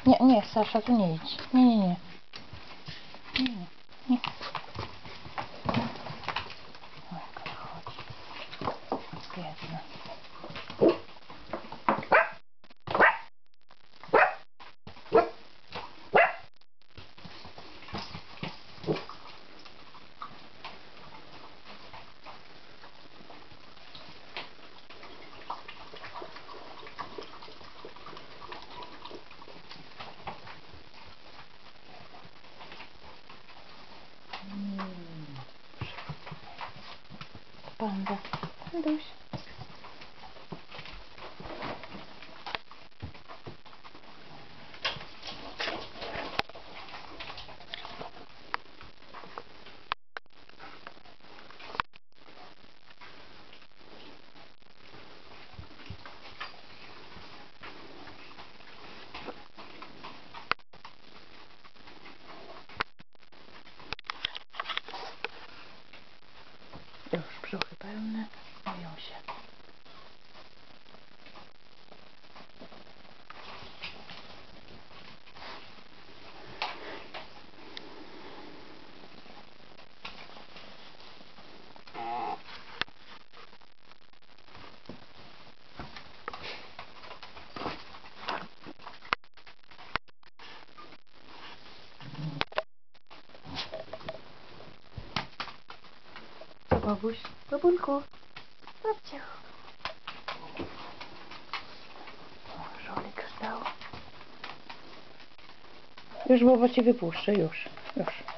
Nie, nie, Sasza, tu nie idź. Nie, nie, nie. Nie, nie, nie. O, jak ona chodzi. Biedna. Panda. Panduś. Już brzuchy pełne, boją się. Babuś, babulku, babciu. Żolik stał. Już baba ci wypuszczę, już.